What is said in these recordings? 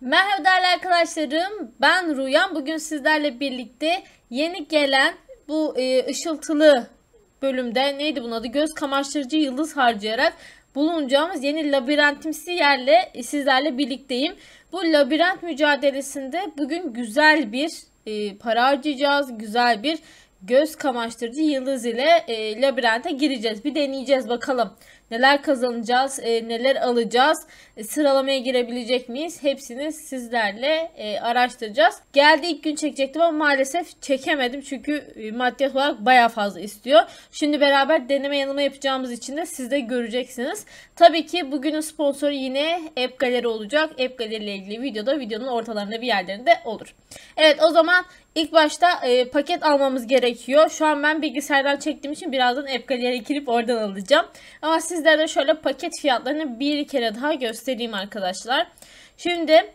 Merhaba değerli arkadaşlarım, ben Rüyan. Bugün sizlerle birlikte yeni gelen bu ışıltılı bölümde neydi bunun adı? Göz kamaştırıcı yıldız harcayarak bulunacağımız yeni labirentimsi yerle sizlerle birlikteyim. Bu labirent mücadelesinde bugün güzel bir para harcayacağız, güzel bir göz kamaştırıcı yıldız ile labirente gireceğiz. Bir deneyeceğiz bakalım. Neler kazanacağız, neler alacağız, sıralamaya girebilecek miyiz? Hepsini sizlerle araştıracağız. Geldi ilk gün çekecektim ama maalesef çekemedim. Çünkü maddiyat olarak bayağı fazla istiyor. Şimdi beraber deneme yanılma yapacağımız için de siz de göreceksiniz. Tabii ki bugünün sponsoru yine App Gallery olacak. App Gallery ile ilgili videonun ortalarında bir yerlerinde olur. Evet, o zaman İlk başta paket almamız gerekiyor. Şu an ben bilgisayardan çektiğim için birazdan App Gallery'e girip oradan alacağım. Ama sizlere şöyle paket fiyatlarını bir kere daha göstereyim arkadaşlar. Şimdi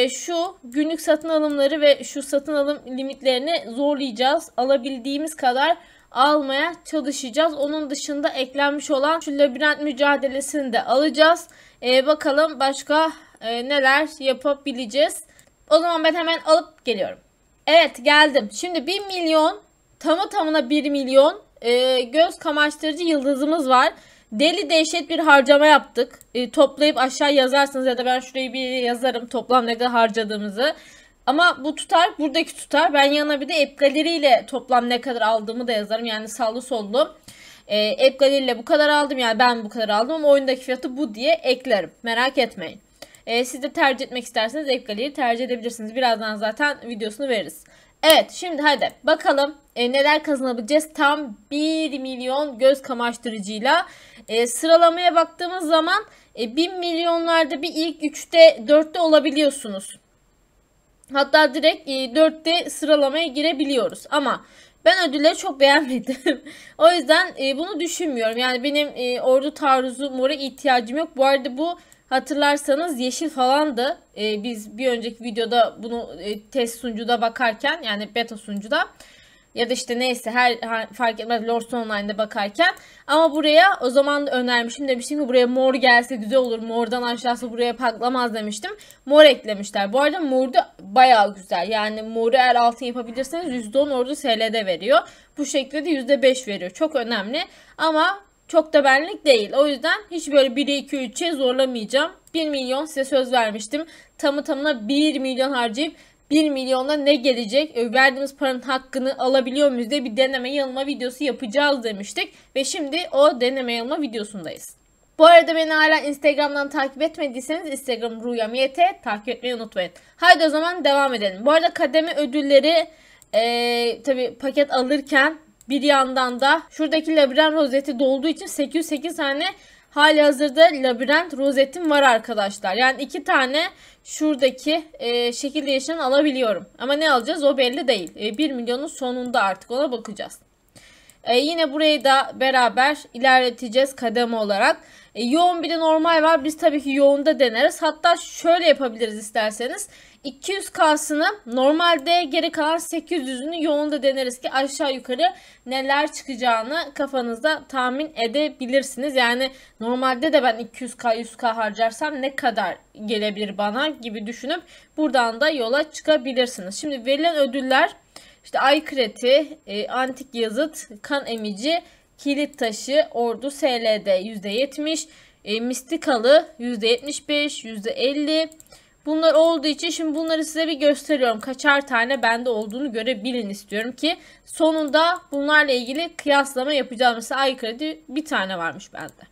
şu günlük satın alımları ve şu satın alım limitlerini zorlayacağız. Alabildiğimiz kadar almaya çalışacağız. Onun dışında eklenmiş olan şu labirent mücadelesini de alacağız. Bakalım başka neler yapabileceğiz. O zaman ben hemen alıp geliyorum. Evet, geldim. Şimdi 1 milyon, tamı tamına 1 milyon göz kamaştırıcı yıldızımız var. Deli dehşet bir harcama yaptık. Toplayıp aşağı yazarsınız ya da ben şurayı bir yazarım toplam ne kadar harcadığımızı. Ama bu tutar, buradaki tutar. Ben yanına bir de App Gallery ile toplam ne kadar aldığımı da yazarım. Yani sağlı sollu. App Gallery ile bu kadar aldım, yani ben bu kadar aldım ama oyundaki fiyatı bu diye eklerim. Merak etmeyin. Siz de tercih etmek isterseniz App Gallery'yi tercih edebilirsiniz. Birazdan zaten videosunu veririz. Evet, şimdi hadi bakalım neler kazanabileceğiz. Tam 1 milyon göz kamaştırıcıyla sıralamaya baktığımız zaman 1000 milyonlarda bir ilk 3'te 4'te olabiliyorsunuz. Hatta direkt 4'te sıralamaya girebiliyoruz. Ama ben ödülleri çok beğenmedim. O yüzden bunu düşünmüyorum. Yani benim ordu taarruzu mora ihtiyacım yok. Bu arada bu, hatırlarsanız, yeşil falandı. Biz bir önceki videoda bunu test sunucuda bakarken, yani beta sunucuda ya da işte neyse fark etmez, Lords Online'da bakarken, ama buraya o zaman da önermişim, demiştim ki buraya mor gelse güzel olur, mordan aşağısı buraya patlamaz demiştim. Mor eklemişler. Bu arada mor da bayağı güzel, yani moru eğer altın yapabilirseniz %10 ordu SL'de veriyor. Bu şekilde de %5 veriyor. Çok önemli ama çok da benlik değil. O yüzden hiç böyle 1'e 2 3'e zorlamayacağım. 1 milyon size söz vermiştim. Tamı tamına 1 milyon harcayıp 1 milyonda ne gelecek, verdiğimiz paranın hakkını alabiliyor muyuz diye bir deneme yanılma videosu yapacağız demiştik. Ve şimdi o deneme yanılma videosundayız. Bu arada beni hala Instagram'dan takip etmediyseniz Instagram RuyamYT takip etmeyi unutmayın. Haydi o zaman devam edelim. Bu arada kademe ödülleri tabi paket alırken bir yandan da şuradaki labirent rozeti dolduğu için 808 tane hali hazırda labirent rozetim var arkadaşlar. Yani 2 tane şuradaki şekil değiştiren alabiliyorum. Ama ne alacağız o belli değil. 1 milyonun sonunda artık ona bakacağız. Yine burayı da beraber ilerleteceğiz kademe olarak. Yoğun bir de normal var. Biz tabii ki yoğunda deneriz. Hatta şöyle yapabiliriz isterseniz. 200K'sını normalde, geri kalan 800'ünü yoğunda deneriz ki aşağı yukarı neler çıkacağını kafanızda tahmin edebilirsiniz. Yani normalde de ben 200K 100K harcarsam ne kadar gelebilir bana gibi düşünüp buradan da yola çıkabilirsiniz. Şimdi verilen ödüller işte ay kreti, antik yazıt, kan emici, kilit taşı, ordu SLD %70, mistikalı %75, %50. Bunlar olduğu için şimdi bunları size bir gösteriyorum. Kaçar tane bende olduğunu görebilin istiyorum ki sonunda bunlarla ilgili kıyaslama yapacağım. Mesela ay kredi bir tane varmış bende.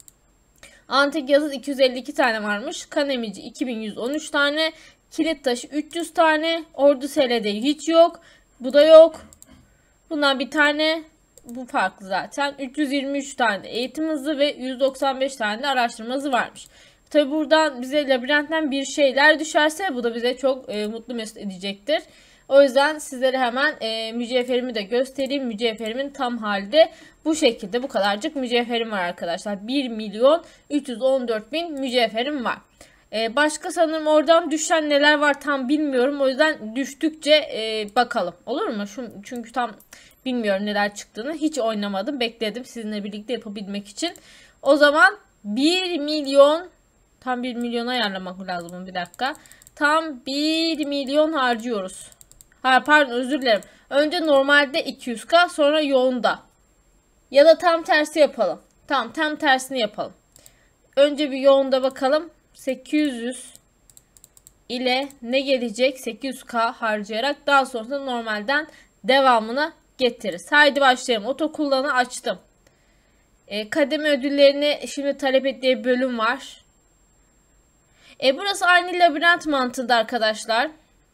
Antik yazıt 252 tane varmış. Kan emici 2113 tane. Kilit taşı 300 tane. Ordu SLD hiç yok. Bu da yok. Bundan bir tane, bu farklı zaten. 323 tane eğitim hızı ve 195 tane de araştırma hızı varmış. Tabi buradan bize labirentten bir şeyler düşerse bu da bize çok mutlu mesut edecektir. O yüzden sizlere hemen mücevherimi de göstereyim. Mücevherimin tam halde bu şekilde, bu kadarcık mücevherim var arkadaşlar. 1 milyon 314 bin mücevherim var. Başka sanırım oradan düşen neler var tam bilmiyorum. O yüzden düştükçe bakalım. Olur mu? Çünkü tam bilmiyorum neler çıktığını. Hiç oynamadım. Bekledim sizinle birlikte yapabilmek için. O zaman 1 milyon, tam 1 milyon ayarlamak lazım. Bir dakika. tam 1 milyon harcıyoruz. Ha pardon, özür dilerim. Önce normalde 200k, sonra yoğunda. Ya da tam tersi yapalım. Tamam, tam tersini yapalım. Önce bir yoğunda bakalım. 800 ile ne gelecek? 800k harcayarak daha sonra normalden devamına getiririz. Haydi başlayalım. Otokullanı açtım. Kademe ödüllerini şimdi talep ettiği bölüm var. Burası aynı labirent mantığında arkadaşlar.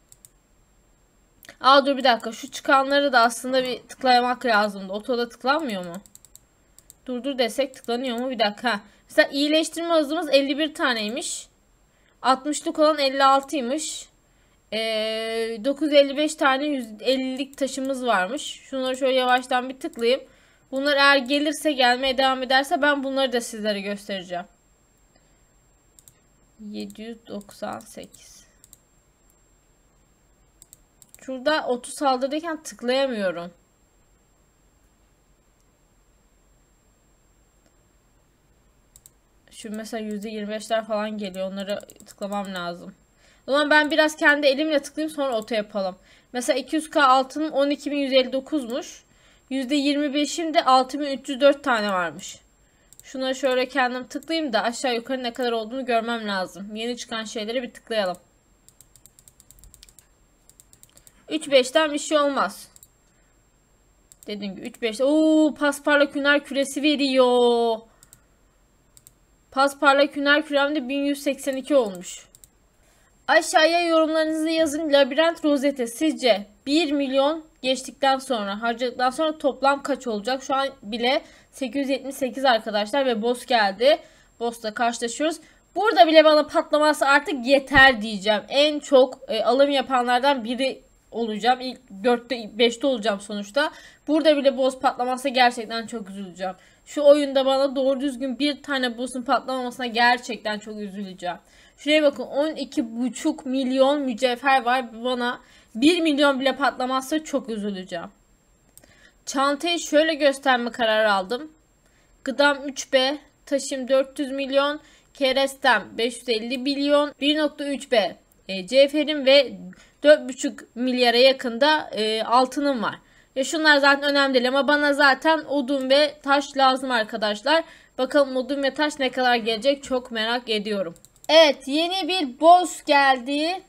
Dur bir dakika. Şu çıkanları da aslında bir tıklamak lazımdı. Otoda tıklanmıyor mu? Durdur desek tıklanıyor mu? Bir dakika. Mesela iyileştirme hızımız 51 taneymiş. 60'lık olan 56'ymış. 955 tane 150'lik taşımız varmış. Şunları şöyle yavaştan bir tıklayayım. Bunlar eğer gelirse, gelmeye devam ederse ben bunları da sizlere göstereceğim. 798. Şurada 30 saldırırken tıklayamıyorum. Şu mesela %25'ler falan geliyor. Onları tıklamam lazım. O zaman ben biraz kendi elimle tıklayayım, sonra oto yapalım. Mesela 200k altının 12.159'muş. %25'im de 6304 tane varmış. Şuna şöyle kendim tıklayayım da aşağı yukarı ne kadar olduğunu görmem lazım. Yeni çıkan şeyleri bir tıklayalım. 3-5'ten bir şey olmaz. Dediğim gibi 3-5. Oo, pasparlak hüner küresi veriyor. Pasparlak hüner küremde 1182 olmuş. Aşağıya yorumlarınızı yazın. Labirent rozeti sizce 1 milyon geçtikten sonra, harcadıktan sonra toplam kaç olacak? Şu an bile 878 arkadaşlar ve boss geldi. Boss'la karşılaşıyoruz. Burada bile bana patlaması artık yeter diyeceğim. En çok alım yapanlardan biri olacağım. İlk 4'te 5'te olacağım sonuçta. Burada bile boss patlaması gerçekten çok üzüleceğim. Şu oyunda bana doğru düzgün bir tane boss'un patlamamasına gerçekten çok üzüleceğim. Şuraya bakın, 12,5 milyon mücevher var. Bana 1 milyon bile patlamazsa çok üzüleceğim. Çantayı şöyle gösterme kararı aldım. Gıdam 3B, taşım 400 milyon, kerestem 550 milyon, 1.3B cevherim ve 4,5 milyara yakında altınım var. Şunlar zaten önemli değil ama bana zaten odun ve taş lazım arkadaşlar. Bakalım odun ve taş ne kadar gelecek, çok merak ediyorum. Evet, yeni bir boss geldi.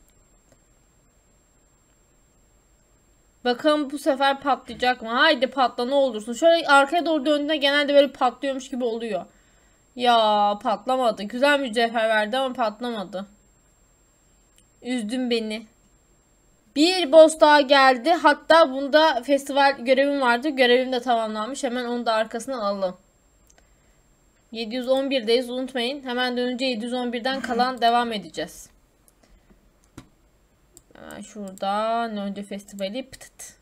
Bakalım bu sefer patlayacak mı? Haydi patla ne olursun. Şöyle arkaya doğru döndüğünde genelde böyle patlıyormuş gibi oluyor. Ya patlamadı. Güzel mücevher verdi ama patlamadı. Üzdün beni. Bir boss daha geldi. Hatta bunda festival görevim vardı. Görevim de tamamlanmış. Hemen onu da arkasına alalım. 711'deyiz, unutmayın. Hemen dönünce 711'den kalan devam edeceğiz. Hemen şuradan önce festivali pıtıt.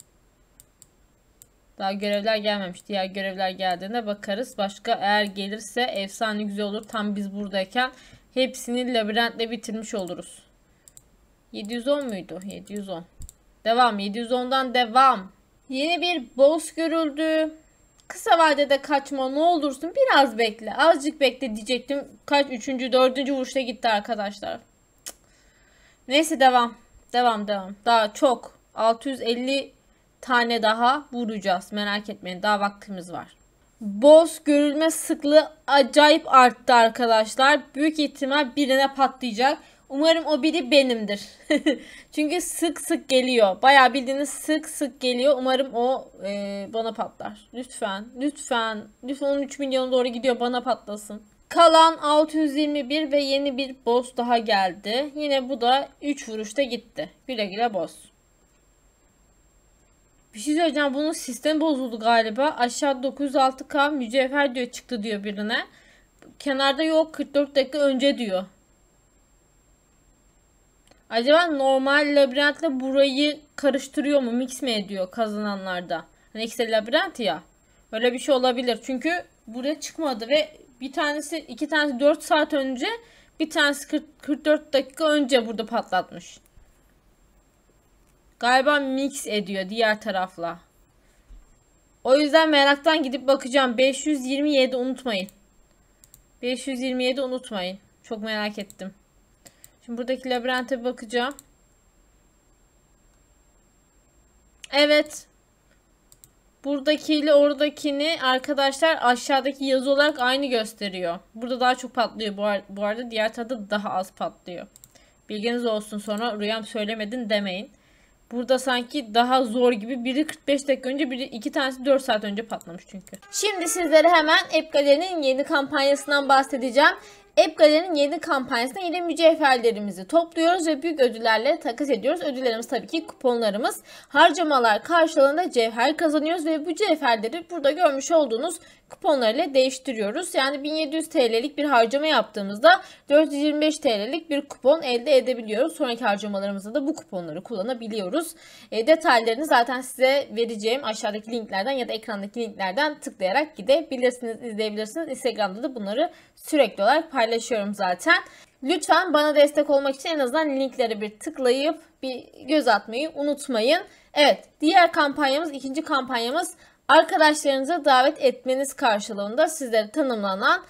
Daha görevler gelmemiş. Diğer görevler geldiğinde bakarız. Başka eğer gelirse efsane güzel olur. Tam biz buradayken hepsini labirentle bitirmiş oluruz. 710 muydu? 710. Devam. 710'dan devam. Yeni bir boss görüldü. Kısa vadede kaçma ne olursun, biraz bekle. Azıcık bekle diyecektim. Kaç? 3. 4. vuruşta gitti arkadaşlar. Cık. Neyse devam. Devam. Daha çok. 650 tane daha vuracağız. Merak etmeyin. Daha vaktimiz var. Boss görülme sıklığı acayip arttı arkadaşlar. Büyük ihtimal birine patlayacak. Umarım o biri benimdir. Çünkü sık sık geliyor. Bayağı bildiğiniz sık sık geliyor. Umarım o bana patlar. Lütfen. Lütfen. Lütfen 13 milyona doğru gidiyor. Bana patlasın. Kalan 621 ve yeni bir boss daha geldi. Yine bu da 3 vuruşta gitti. Güle güle boss. Bir şey söyleyeceğim. Bunun sistemi bozuldu galiba. Aşağı 906k mücevher diyor, çıktı diyor birine. Kenarda yok, 44 dakika önce diyor. Acaba normal labirentle burayı karıştırıyor mu? Mix mi ediyor kazananlarda? Hani ikisi labirent ya. Öyle bir şey olabilir. Çünkü buraya çıkmadı ve iki tanesi 4 saat önce, bir tanesi 44 dakika önce burada patlatmış. Galiba mix ediyor diğer tarafla. O yüzden meraktan gidip bakacağım. 527 unutmayın. 527 unutmayın. Çok merak ettim. Şimdi buradaki labirente bakacağım. Evet. Buradakiyle oradakini arkadaşlar aşağıdaki yazı olarak aynı gösteriyor. Burada daha çok patlıyor bu arada. Diğer tarafta daha az patlıyor. Bilginiz olsun, sonra Rüyam söylemedin demeyin. Burada sanki daha zor gibi. Biri 45 dakika önce, biri 2 tanesi 4 saat önce patlamış çünkü. Şimdi sizlere hemen App Gallery'nin yeni kampanyasından bahsedeceğim. App Gallery'nin yeni kampanyasında yine mücevherlerimizi topluyoruz ve büyük ödüllerle takas ediyoruz. Ödüllerimiz tabii ki kuponlarımız. Harcamalar karşılığında cevher kazanıyoruz ve bu cevherleri burada görmüş olduğunuz kuponlarla değiştiriyoruz. Yani 1700 TL'lik bir harcama yaptığımızda 425 TL'lik bir kupon elde edebiliyoruz. Sonraki harcamalarımızda da bu kuponları kullanabiliyoruz. Detaylarını zaten size vereceğim aşağıdaki linklerden ya da ekrandaki linklerden tıklayarak gidebilirsiniz, izleyebilirsiniz. Instagram'da da bunları sürekli olarak paylaşıyorum zaten. Lütfen bana destek olmak için en azından linklere bir tıklayıp bir göz atmayı unutmayın. Evet, diğer kampanyamız, ikinci kampanyamız arkadaşlarınıza davet etmeniz karşılığında sizlere tanımlanan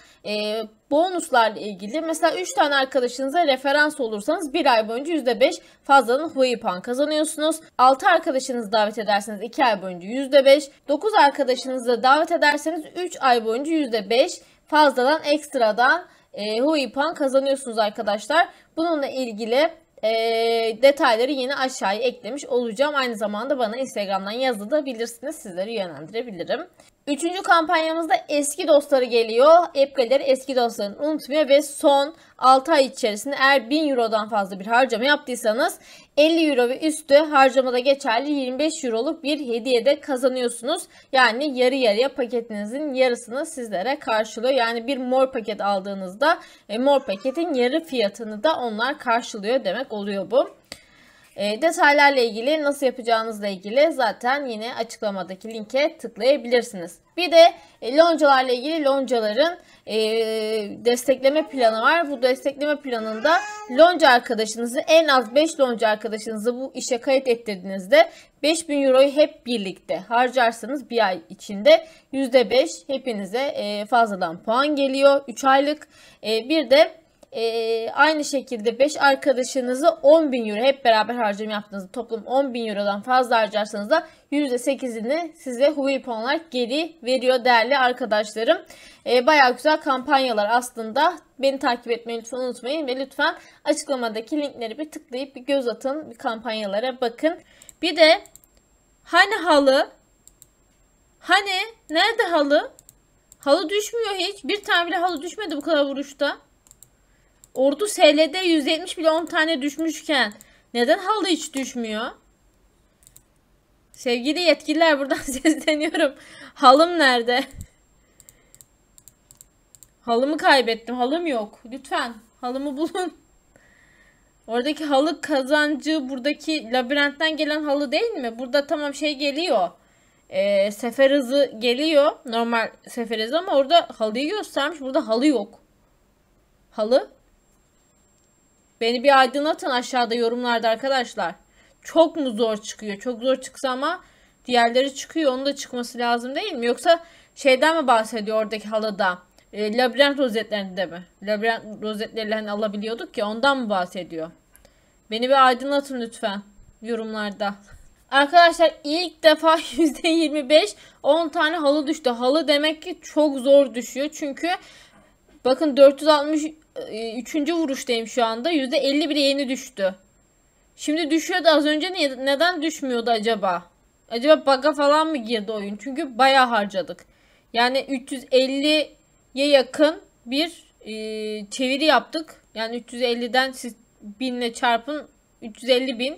bonuslarla ilgili. Mesela 3 tane arkadaşınıza referans olursanız 1 ay boyunca %5 fazladan Huawei puan kazanıyorsunuz. 6 arkadaşınızı davet ederseniz 2 ay boyunca %5. 9 arkadaşınızı davet ederseniz 3 ay boyunca %5 fazladan ekstradan Huawei puan kazanıyorsunuz arkadaşlar. Bununla ilgili detayları yine aşağıya eklemiş olacağım. Aynı zamanda bana Instagram'dan yazabilirsiniz. Sizleri yönlendirebilirim. Üçüncü kampanyamızda eski dostları geliyor. App Gallery eski dostlarını unutmuyor ve son 6 ay içerisinde eğer 1000 Euro'dan fazla bir harcama yaptıysanız 50 Euro ve üstü harcamada geçerli 25 Euro'luk bir hediye de kazanıyorsunuz. Yani yarı yarıya paketinizin yarısını sizlere karşılıyor. Yani bir mor paket aldığınızda mor paketin yarı fiyatını da onlar karşılıyor demek oluyor bu. Detaylarla ilgili, nasıl yapacağınızla ilgili zaten yine açıklamadaki linke tıklayabilirsiniz. Bir de loncalarla ilgili loncaların destekleme planı var. Bu destekleme planında lonca arkadaşınızı, en az 5 lonca arkadaşınızı bu işe kayıt ettirdiğinizde 5000 Euro'yu hep birlikte harcarsanız bir ay içinde %5 hepinize fazladan puan geliyor. 3 aylık. Bir de aynı şekilde 5 arkadaşınızı 10.000 Euro hep beraber harcama yaptığınızda toplam 10.000 Euro'dan fazla harcarsanız da %8'ini size Huawei puanlar geri veriyor değerli arkadaşlarım. Bayağı güzel kampanyalar aslında. Beni takip etmeyi lütfen unutmayın ve lütfen açıklamadaki linkleri bir tıklayıp bir göz atın, bir kampanyalara bakın. Bir de hani halı? Hani nerede halı? Halı düşmüyor hiç. Bir tane bile halı düşmedi bu kadar vuruşta. Ordu SL'de 170 bile 10 tane düşmüşken neden halı hiç düşmüyor? Sevgili yetkililer, buradan sesleniyorum. Halım nerede? Halımı kaybettim. Halım yok. Lütfen halımı bulun. Oradaki halı kazancı buradaki labirentten gelen halı değil mi? Burada tamam şey geliyor. Sefer hızı geliyor. Normal sefer hızı ama orada halıyı göstermiş. Burada halı yok. Halı. Beni bir aydınlatın aşağıda yorumlarda arkadaşlar. Çok mu zor çıkıyor? Çok zor çıksa ama diğerleri çıkıyor. Onun da çıkması lazım değil mi? Yoksa şeyden mi bahsediyor oradaki halıda? Labirent rozetlerinde mi? Labirent rozetleriyle hani alabiliyorduk ya, ondan mı bahsediyor? Beni bir aydınlatın lütfen yorumlarda. Arkadaşlar ilk defa %25 10 tane halı düştü. Halı demek ki çok zor düşüyor. Çünkü bakın 463. vuruştayım şu anda. %50 bile yeni düştü. Şimdi düşüyordu az önce. Neden düşmüyordu acaba? Acaba bug'a falan mı girdi oyun? Çünkü bayağı harcadık. Yani 350'ye yakın bir çeviri yaptık. Yani 350'den siz 1000 ile çarpın 350.000.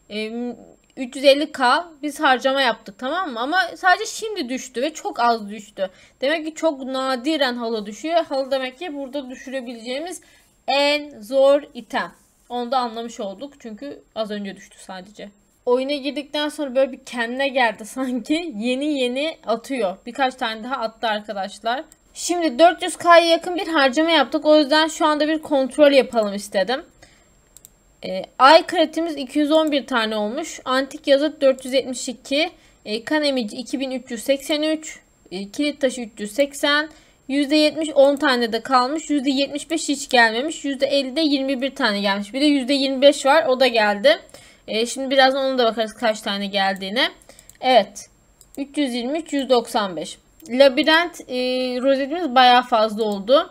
350k biz harcama yaptık, tamam mı? Ama sadece şimdi düştü ve çok az düştü. Demek ki çok nadiren halı düşüyor. Halı demek ki burada düşürebileceğimiz en zor item. Onu da anlamış olduk. Çünkü az önce düştü sadece. Oyuna girdikten sonra böyle bir kendine geldi sanki. Yeni atıyor. Birkaç tane daha attı arkadaşlar. Şimdi 400k'ya yakın bir harcama yaptık. O yüzden şu anda bir kontrol yapalım istedim. Ay kredimiz 211 tane olmuş. Antik yazıt 472. Kan emici 2383. Kilit taşı 380. %70 10 tane de kalmış. %75 hiç gelmemiş. %50 de 21 tane gelmiş. Bir de %25 var. O da geldi. Şimdi birazdan ona da bakarız kaç tane geldiğine. Evet. 323, 195. Labirent rozetimiz bayağı fazla oldu.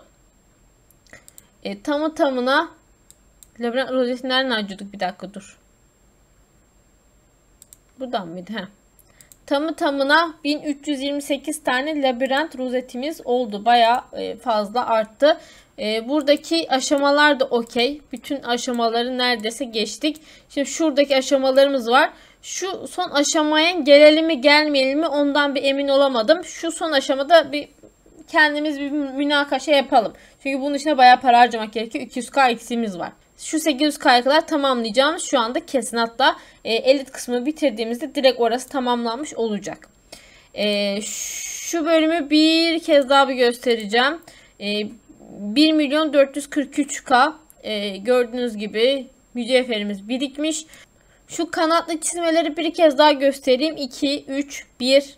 Tamı tamına labirent rozeti nereden harcadık? Bir dakika dur. Buradan mıydı? Heh. Tamı tamına 1328 tane labirent rozetimiz oldu. Bayağı fazla arttı. Buradaki aşamalar da okey. Bütün aşamaları neredeyse geçtik. Şimdi şuradaki aşamalarımız var. Şu son aşamaya gelelim mi gelmeyelim mi ondan bir emin olamadım. Şu son aşamada bir kendimiz bir münakaşa yapalım. Çünkü bunun içine bayağı para harcamak gerekiyor. 200k eksiğimiz var. Şu 800k'ya kadar tamamlayacağımız şu anda kesin. Hatta elit kısmını bitirdiğimizde direkt orası tamamlanmış olacak. Şu bölümü bir kez daha bir göstereceğim. 1.443k gördüğünüz gibi mücevherimiz birikmiş. Şu kanatlı çizmeleri bir kez daha göstereyim. 2, 3, 1.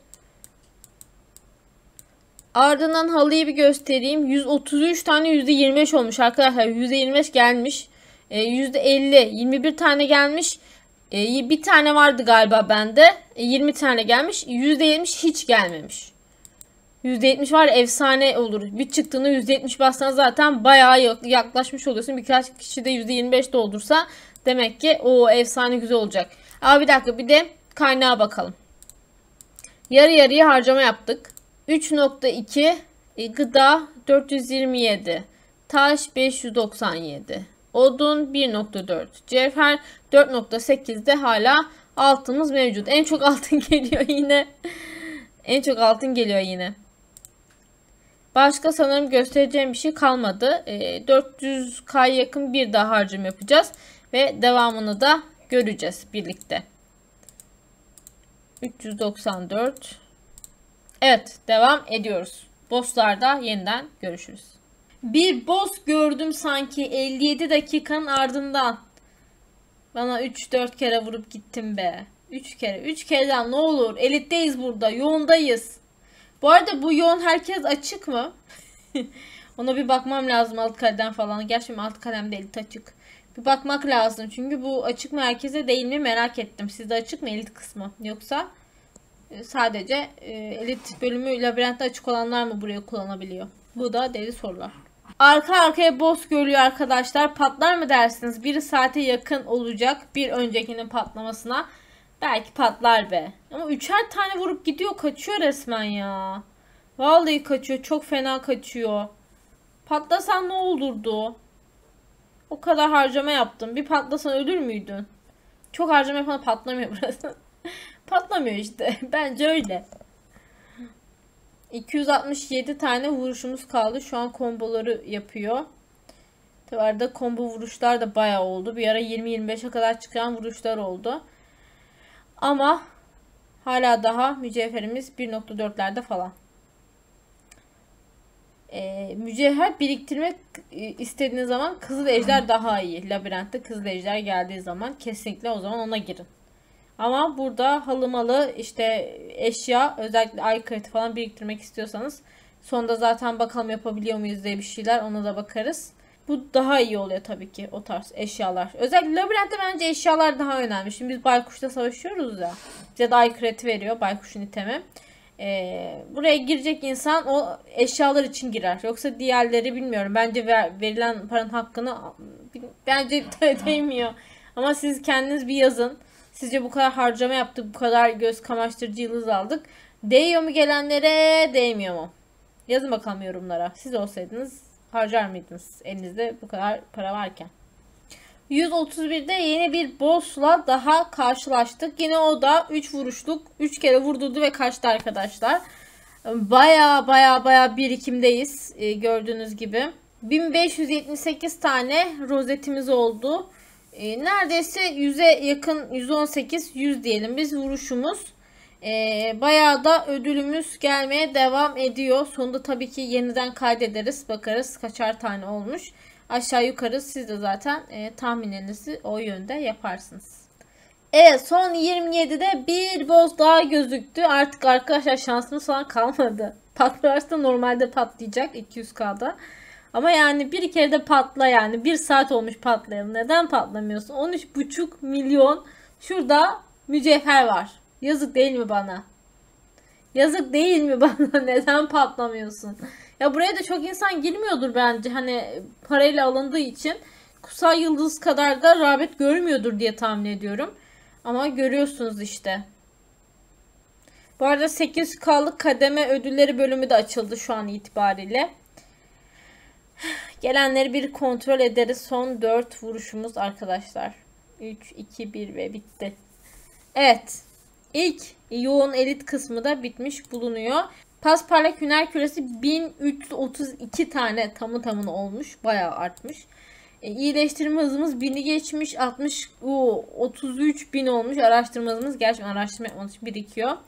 Ardından halıyı bir göstereyim. 133 tane %25 olmuş arkadaşlar. %25 gelmiş. %50 21 tane gelmiş. Bir tane vardı galiba bende. 20 tane gelmiş. %70 hiç gelmemiş. %70 var, efsane olur. Bir çıktığında %70 bassan zaten bayağı yaklaşmış oluyorsun. Birkaç kişi de %25 doldursa demek ki o efsane güzel olacak. Abi bir dakika, bir de kaynağa bakalım. Yarı yarıya harcama yaptık. 3.2 gıda 427, taş 597, odun 1.4, cevher 4.8'de hala altımız mevcut. En çok altın geliyor yine. En çok altın geliyor yine. Başka sanırım göstereceğim bir şey kalmadı. 400k yakın bir daha harcım yapacağız ve devamını da göreceğiz birlikte. 394. Evet, devam ediyoruz. Boss'larda yeniden görüşürüz. Bir boss gördüm sanki 57 dakikanın ardından. Bana 3-4 kere vurup gittim be. 3 kere. 3 kereden ne olur. Elitteyiz burada. Yoğundayız. Bu arada bu yoğun herkes açık mı? Ona bir bakmam lazım alt kalemden falan. Gerçi alt kalemde elit açık. Bir bakmak lazım. Çünkü bu açık mı herkese değil mi merak ettim. Sizde açık mı elit kısmı? Yoksa sadece elit bölümü labirentte açık olanlar mı buraya kullanabiliyor? Bu da deli sorular. Arka arkaya boss görülüyor arkadaşlar. Patlar mı dersiniz? Bir saate yakın olacak bir öncekinin patlamasına. Belki patlar be. Ama üçer tane vurup gidiyor, kaçıyor resmen ya. Vallahi kaçıyor. Çok fena kaçıyor. Patlasan ne olurdu? O kadar harcama yaptım. Bir patlasan ölür müydün? Çok harcama yapana patlamıyor burası. Patlamıyor işte. Bence öyle. 267 tane vuruşumuz kaldı. Şu an komboları yapıyor. Tabi arada combo vuruşlar da bayağı oldu. Bir ara 20-25'e kadar çıkan vuruşlar oldu. Ama hala daha mücevherimiz 1.4'lerde falan. Mücevher biriktirmek istediğiniz zaman Kızıl Ejder daha iyi. Labirentte Kızıl Ejder geldiği zaman kesinlikle o zaman ona girin. Ama burada halımalı işte eşya, özellikle ay kredi falan biriktirmek istiyorsanız sonda zaten bakalım yapabiliyor muyuz diye bir şeyler, ona da bakarız. Bu daha iyi oluyor tabii ki o tarz eşyalar. Özellikle labirentte bence eşyalar daha önemli. Şimdi biz baykuşla savaşıyoruz ya. Bize de ay kredi veriyor baykuşun itemi. Buraya girecek insan o eşyalar için girer. Yoksa diğerleri bilmiyorum. Bence verilen paranın hakkını bence değmiyor. Ama siz kendiniz bir yazın. Sizce bu kadar harcama yaptık, bu kadar göz kamaştırıcı yıldız aldık. Değiyor mu gelenlere, değmiyor mu? Yazın bakalım yorumlara. Siz olsaydınız harcar mıydınız elinizde bu kadar para varken? 131'de yeni bir boss'la daha karşılaştık. Yine o da 3 vuruşluk. 3 kere vurdurdu ve kaçtı arkadaşlar. Baya birikimdeyiz. Gördüğünüz gibi. 1578 tane rozetimiz oldu. Neredeyse 100'e yakın, 118, 100 diyelim biz vuruşumuz. Bayağı da ödülümüz gelmeye devam ediyor. Sonunda tabii ki yeniden kaydederiz. Bakarız kaçar tane olmuş. Aşağı yukarı siz de zaten tahminlerinizi o yönde yaparsınız. Evet, son 27'de bir boss daha gözüktü. Artık arkadaşlar şansımız falan kalmadı. Patlarsa normalde patlayacak 200K'da. Ama yani bir kere de patla yani. 1 saat olmuş patlayalı. Neden patlamıyorsun? 13,5 milyon şurada mücevher var. Yazık değil mi bana? Yazık değil mi bana? Neden patlamıyorsun? Ya buraya da çok insan girmiyordur bence. Hani parayla alındığı için. Kutsal Yıldız kadar da rağbet görmüyordur diye tahmin ediyorum. Ama görüyorsunuz işte. Bu arada 8K'lık kademe ödülleri bölümü de açıldı şu an itibariyle. Gelenleri bir kontrol ederiz. Son 4 vuruşumuz arkadaşlar. 3, 2, 1 ve bitti. Evet. İlk yoğun elit kısmı da bitmiş bulunuyor. Pasparlak Hüner Küresi 1332 tane tamı tamına olmuş. Bayağı artmış. İyileştirme hızımız 1000'i geçmiş. 33 bin olmuş. Araştırma hızımız gerçekten araştırma yapmadığı için birikiyor.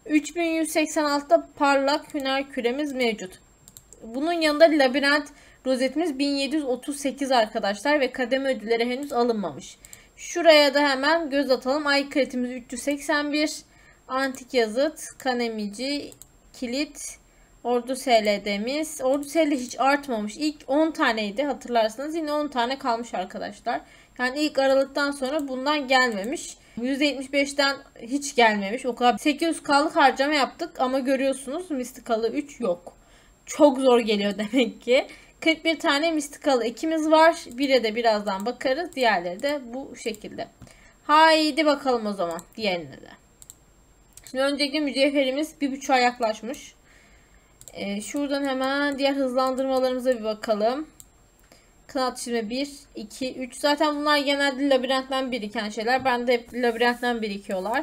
3186'da parlak hüner küremiz mevcut. Bunun yanında labirent rozetimiz 1738 arkadaşlar ve kademe ödülleri henüz alınmamış. Şuraya da hemen göz atalım. Ay kredimiz 381. Antik yazıt, kanemici, kilit, ordu SL'demiz. Ordu SL hiç artmamış. İlk 10 taneydi hatırlarsanız. Yine 10 tane kalmış arkadaşlar. Yani ilk aralıktan sonra bundan gelmemiş. %75'ten hiç gelmemiş. O kadar 800K'lık harcama yaptık ama görüyorsunuz Mistikalı 3 yok. Çok zor geliyor demek ki. 41 tane Mistikalı 2'miz var. Bire de birazdan bakarız. Diğerleri de bu şekilde. Haydi bakalım o zaman diğerine de. Şimdi öncelikle mücevherimiz 1,5'a yaklaşmış. Şuradan hemen diğer hızlandırmalarımıza bir bakalım. Kanat çizme 1, 2, 3. Zaten bunlar genelde labirentten biriken şeyler. Bende hep labirentten birikiyorlar.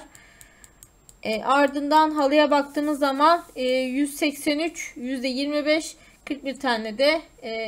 Ardından halıya baktığınız zaman 183, %25, 41 tane de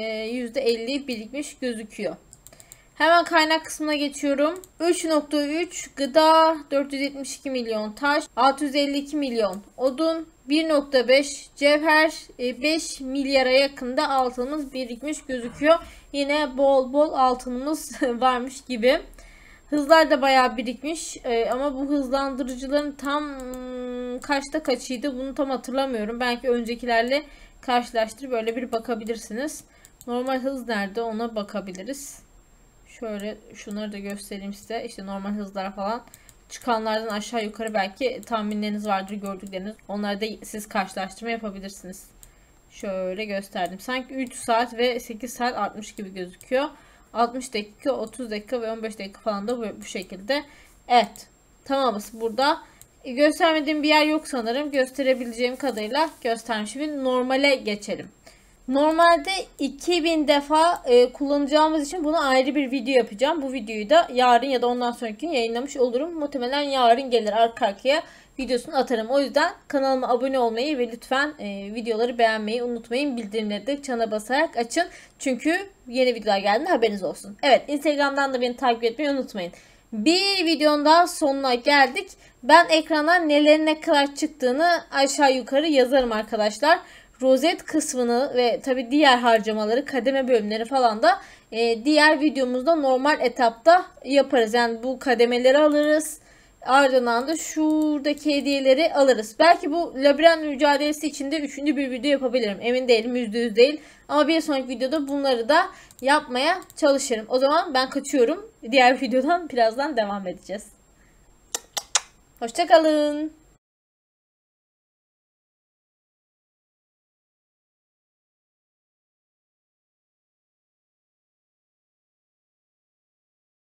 %50 birikmiş gözüküyor. Hemen kaynak kısmına geçiyorum. 3.3 gıda, 472 milyon taş, 652 milyon odun, 1.5 cevher, 5 milyara yakında altınımız birikmiş gözüküyor. Yine bol bol altınımız varmış gibi. Hızlar da bayağı birikmiş ama bu hızlandırıcıların tam kaçta kaçıydı bunu tam hatırlamıyorum. Belki öncekilerle karşılaştırıp böyle bir bakabilirsiniz. Normal hız nerede ona bakabiliriz. Şöyle şunları da göstereyim size. İşte normal hızlar falan. Çıkanlardan aşağı yukarı belki tahminleriniz vardır, gördükleriniz. Onları da siz karşılaştırma yapabilirsiniz. Şöyle gösterdim. Sanki 3 saat ve 8 saat artmış gibi gözüküyor. 60 dakika, 30 dakika ve 15 dakika falan da bu şekilde. Evet. Tamamız burada. Göstermediğim bir yer yok sanırım. Gösterebileceğim kadarıyla göstermişim. Şimdi normale geçelim. Normalde 2000 defa kullanacağımız için bunu ayrı bir video yapacağım. Bu videoyu da yarın ya da ondan sonraki gün yayınlamış olurum. Muhtemelen yarın gelir arka arkaya videosunu atarım. O yüzden kanalıma abone olmayı ve lütfen videoları beğenmeyi unutmayın. Bildirimleri de çana basarak açın. Çünkü yeni videolar geldiğinde haberiniz olsun. Evet, Instagram'dan da beni takip etmeyi unutmayın. Bir videonun daha sonuna geldik. Ben ekrana nelerin ne kadar çıktığını aşağı yukarı yazarım arkadaşlar. Rozet kısmını ve tabi diğer harcamaları, kademe bölümleri falan da diğer videomuzda normal etapta yaparız. Yani bu kademeleri alırız. Ardından da şuradaki hediyeleri alırız. Belki bu labirent mücadelesi içinde 3. bir video yapabilirim. Emin değilim, %100 değil. Ama bir sonraki videoda bunları da yapmaya çalışırım. O zaman ben kaçıyorum. Diğer videodan birazdan devam edeceğiz. Hoşça kalın.